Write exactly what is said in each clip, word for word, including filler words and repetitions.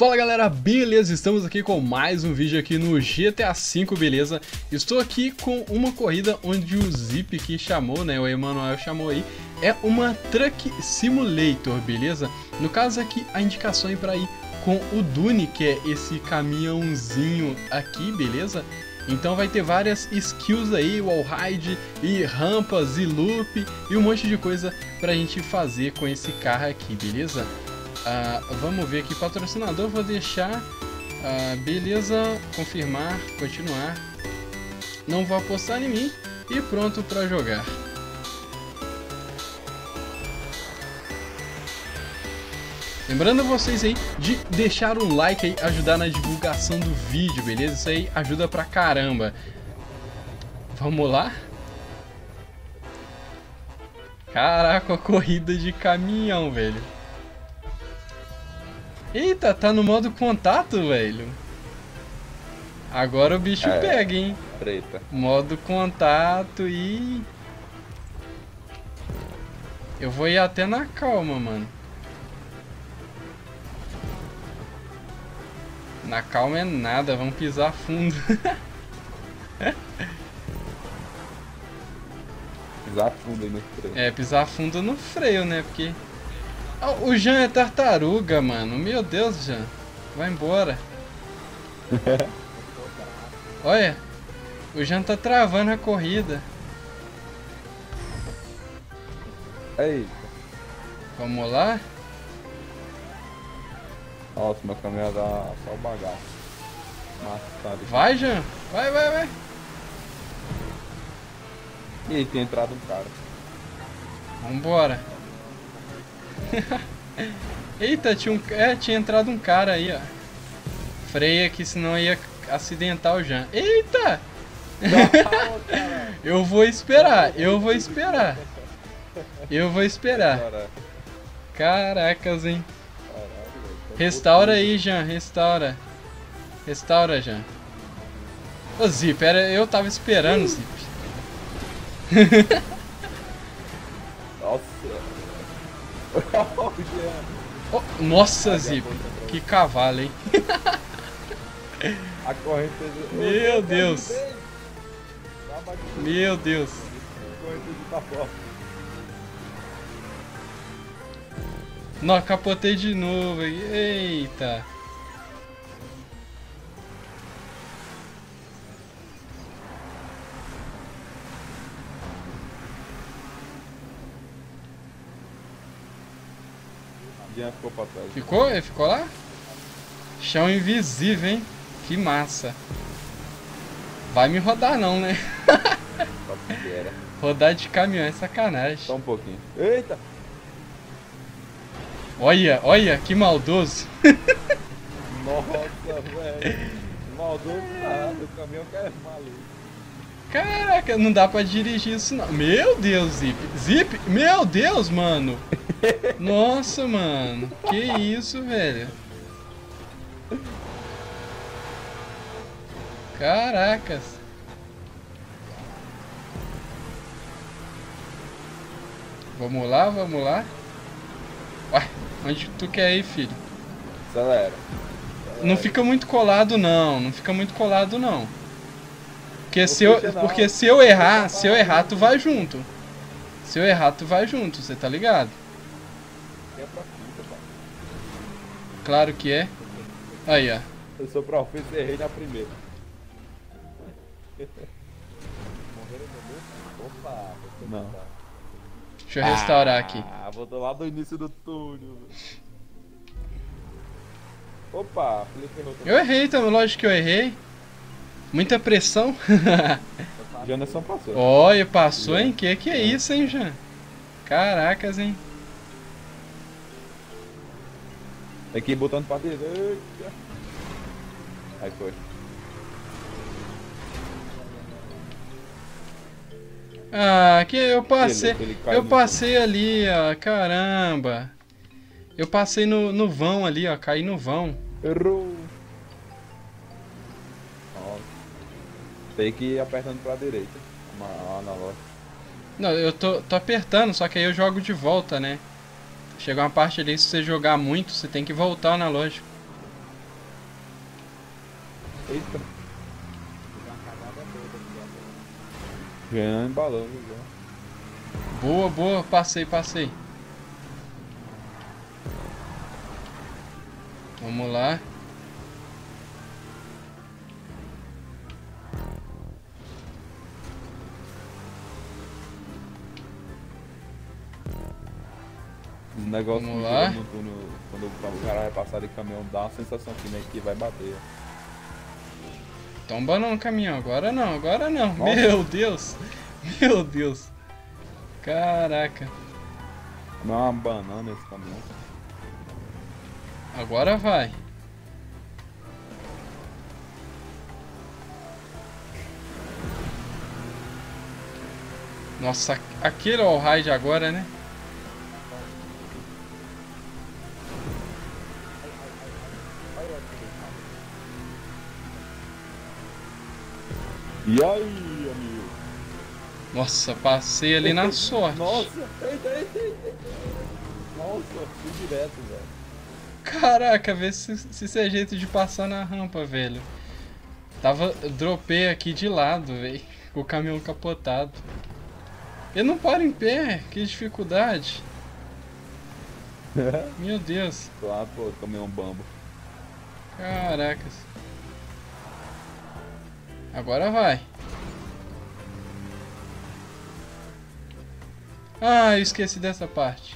Fala galera, beleza? Estamos aqui com mais um vídeo aqui no G T A cinco, beleza? Estou aqui com uma corrida onde o Zip que chamou, né, o Emanuel chamou aí, é uma Truck Simulator, beleza? No caso aqui, a indicação é para ir com o Dune, que é esse caminhãozinho aqui, beleza? Então vai ter várias skills aí, wall ride e rampas e loop e um monte de coisa pra gente fazer com esse carro aqui, beleza? Uh, vamos ver aqui, patrocinador, vou deixar, uh, beleza, confirmar, continuar, não vou apostar em mim e pronto pra jogar. Lembrando vocês aí de deixar um like aí, ajudar na divulgação do vídeo, beleza? Isso aí ajuda pra caramba. Vamos lá? Caraca, a corrida de caminhão, velho. Eita, tá no modo contato, velho. Agora o bicho é, pega, hein? Treta. Modo contato e... eu vou ir até na calma, mano. Na calma é nada, vamos pisar fundo. Pisar fundo aí no freio. É, pisar fundo no freio, né? Porque... oh, o Jean é tartaruga, mano. Meu Deus, Jean. Vai embora. Olha. O Jean tá travando a corrida. Eita. Vamos lá? Nossa, meu caminhão dá só o bagaço. Nossa, tá. Vai, Jean. Vai, vai, vai. E aí, tem entrado um cara. Vambora. Eita, tinha, um, é, tinha entrado um cara aí, ó. Freia aqui, senão ia acidentar o Jean. Eita! Eu vou esperar, eu vou esperar. Eu vou esperar. Caracas, hein? Restaura aí, Jean, restaura. Restaura, Jean. Ô, Zip, era, eu tava esperando, Zip. Nossa. Oh, nossa, Zip, que cavalo, hein? A corrente... Meu Deus. Meu Deus. Não, capotei de novo. Eita. Ficou pra trás. Ficou? Ele ficou lá? Chão invisível, hein? Que massa. Vai me rodar não, né? Rodar de caminhão é sacanagem. Só um pouquinho. Eita! Olha, olha, que maldoso. Nossa, velho. Maldoso nada, o caminhão que é maluco. Caraca, não dá pra dirigir isso não. Meu Deus, Zip. Zip? Meu Deus, mano. Nossa, mano. Que isso, velho. Caracas. Vamos lá, vamos lá. Ué, onde tu quer ir, filho? Acelera. Não fica muito colado, não. Não fica muito colado, não. Porque se eu, porque se eu errar, se eu errar, tu vai junto. Se eu errar, tu vai junto, você tá ligado? Claro que é. Aí, ó. Eu sou professor, errei na primeira. Opa, não. Deixa eu restaurar aqui. Ah, voltou lá do início do túnel. Opa, Felipe errou também. Eu errei, então, lógico que eu errei. Muita pressão. Janderson passou. Olha, passou, hein? Que que é isso, hein, Jean? Caracas, hein? Aqui botando pra direita. Aí foi. Ah, que eu passei. Ele, ele eu passei ali, ó. Caramba. Eu passei no, no vão ali, ó. Caí no vão. Errou. Tem que ir apertando pra direita. Lá na loja. Não, eu tô, tô apertando, só que aí eu jogo de volta, né? Chega uma parte ali, se você jogar muito, você tem que voltar na loja. Eita. Já embalando já. Boa, boa, passei, passei. Vamos lá. O negócio Vamos que lá. no túnel, quando o cara vai passar de caminhão, dá uma sensação que nem que vai bater. Tomba no caminhão, agora não, agora não. Nossa. Meu Deus, meu Deus. Caraca. Não é uma banana esse caminhão. Agora vai. Nossa, aquele all-ride agora, né? E aí, amigo? Nossa, passei ali na sorte. Nossa, eita, eita, eita. Nossa, fui direto, velho. Caraca, vê se, se isso é jeito de passar na rampa, velho. Tava, dropei aqui de lado, velho. Com o caminhão capotado. Ele não para em pé, que dificuldade. Meu Deus. Lá, pô, caminhão bambo. Caracas. Agora vai. Ah, eu esqueci dessa parte.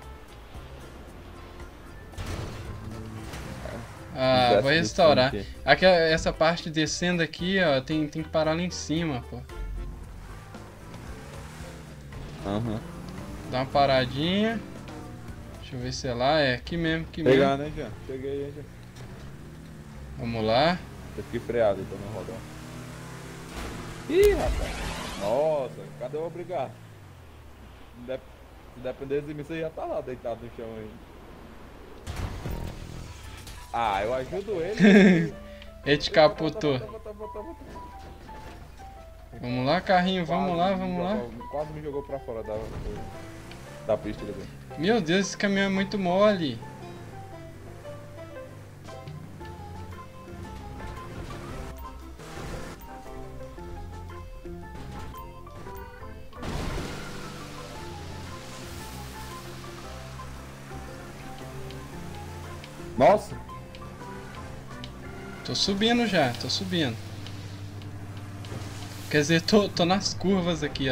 Ah, vou restaurar. Aqui, essa parte descendo aqui, ó, tem, tem que parar lá em cima, pô. Aham. Uhum. Dá uma paradinha. Deixa eu ver se é lá. É aqui mesmo, aqui Pegar, mesmo. né, Jean? Cheguei aí, Jean. Vamos lá. Eu fiquei freado, então não rodou. Ih, rapaz. Nossa, cadê o obrigado? Se depender de mim, você já tá lá deitado no chão aí. Ah, eu ajudo ele. Ele te capotou. Volta, volta, volta, volta. Vamos lá, carrinho. Vamos lá, vamos lá. Quase me jogou pra fora da, da pista. Meu Deus, esse caminhão é muito mole. Nossa! Tô subindo já, tô subindo. Quer dizer, tô, tô nas curvas aqui, ó.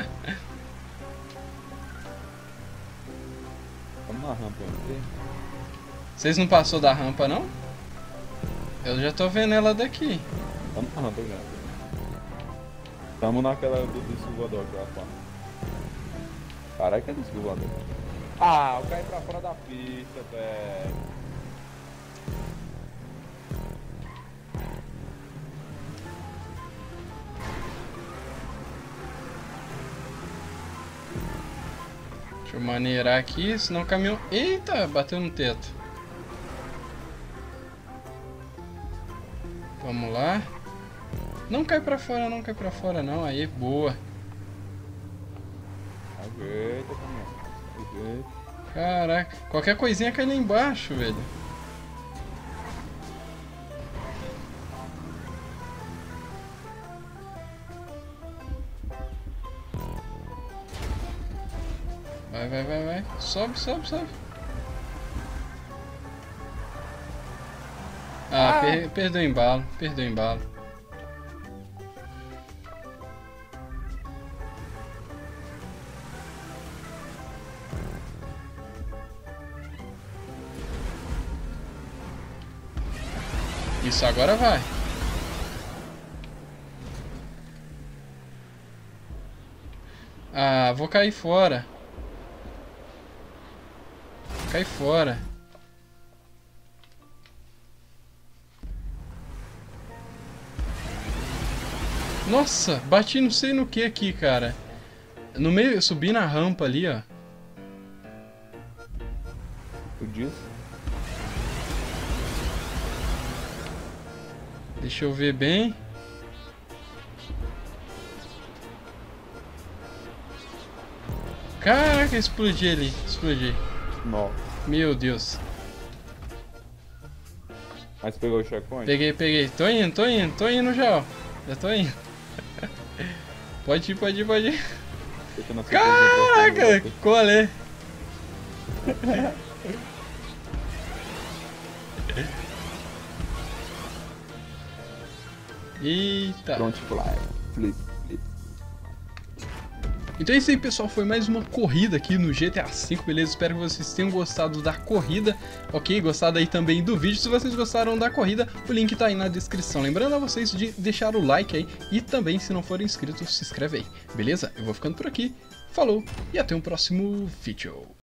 Vamos na rampa aqui. Vocês não passou da rampa, não? Eu já tô vendo ela daqui. Vamos na rampa já. Tamo naquela do desculpador aqui, ó. Caralho, que é desculpador? Ah, eu caí pra fora da pista, velho. Deixa eu maneirar aqui, senão o caminhão... Eita, bateu no teto. Vamos lá. Não cai pra fora, não cai pra fora não. Aí, boa. Ajeita, caminhão. Ajeita. Caraca, qualquer coisinha cai lá embaixo, velho. Vai, vai, vai, vai. Sobe, sobe, sobe. Ah, ah. Per perdeu o embalo, perdeu o embalo. Isso, agora vai. Ah, vou cair fora. Cai fora. Nossa, bati não sei no que aqui, cara. No meio, eu subi na rampa ali, ó. Tu disse? Deixa eu ver bem. Caraca, explodi ali, explodi. Não. Meu Deus. Mas pegou o checkpoint? Peguei, peguei. Tô indo, tô indo, tô indo já, ó. Já tô indo. Pode ir, pode ir, pode ir. Deixa na Caraca, qual é? Eita. Don't fly. Flip, flip. Então é isso aí, pessoal, foi mais uma corrida aqui no G T A cinco, beleza? Espero que vocês tenham gostado da corrida, ok? Gostado aí também do vídeo. Se vocês gostaram da corrida, o link tá aí na descrição. Lembrando a vocês de deixar o like aí e também, se não forem inscritos, se inscreve aí, beleza? Eu vou ficando por aqui, falou e até um próximo vídeo.